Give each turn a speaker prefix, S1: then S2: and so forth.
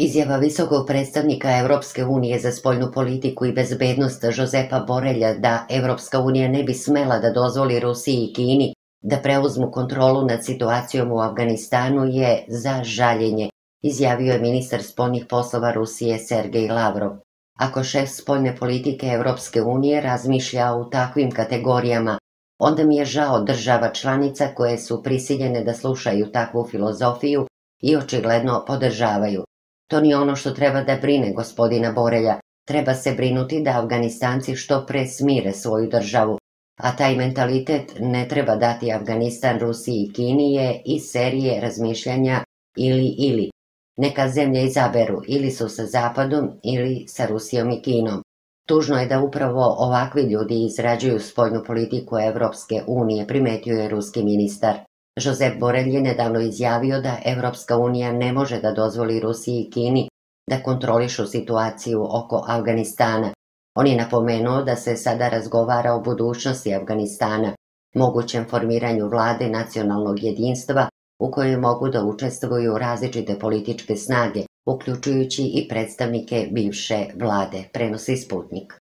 S1: Izjava visokog predstavnika Europske unije za spoljnu politiku i bezbednost Josepa Borelja da Europska unija ne bi smela da dozvoli Rusiji i Kini da preuzmu kontrolu nad situacijom u Afganistanu je za žaljenje, izjavio je ministar spoljnih poslova Rusije Sergej Lavrov. Ako šef spoljne politike Europske unije razmišlja u takvim kategorijama, onda mi je žao država članica koje su prisiljene da slušaju takvu filozofiju i očigledno podržavaju. To nije ono što treba da brine gospodina Borelja. Treba se brinuti da Afganistanci što pre smire svoju državu, a taj mentalitet ne treba dati Afganistan, Rusiji i Kini je iz serije razmišljanja ili. Neka zemlje izaberu ili su sa Zapadom ili sa Rusijom i Kinom. Tužno je da upravo ovakvi ljudi izrađuju spoljnu politiku Evropske unije, primetio je ruski ministar. Josep Borelj je nedavno izjavio da Evropska unija ne može da dozvoli Rusiji i Kini da kontrolišu situaciju oko Afganistana. On je napomenuo da se sada razgovara o budućnosti Afganistana, mogućem formiranju vlade nacionalnog jedinstva u kojoj mogu da učestvuju različite političke snage, uključujući i predstavnike bivše vlade, prenosi Sputnik.